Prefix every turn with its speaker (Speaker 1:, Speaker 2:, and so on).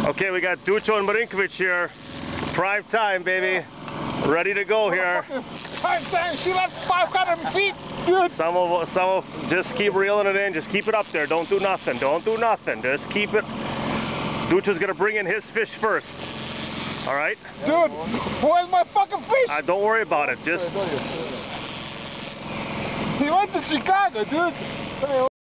Speaker 1: Okay, we got Duco and Marinkovic here. Prime time, baby. Ready to go here.
Speaker 2: Prime time. She left 500 feet, dude.
Speaker 1: Some of, just keep reeling it in. Just keep it up there. Don't do nothing. Don't do nothing. Just keep it. Duco's gonna bring in his fish first. All right.
Speaker 2: Dude, where's my fucking fish?
Speaker 1: Don't worry about it. Just.
Speaker 2: He went to Chicago, dude.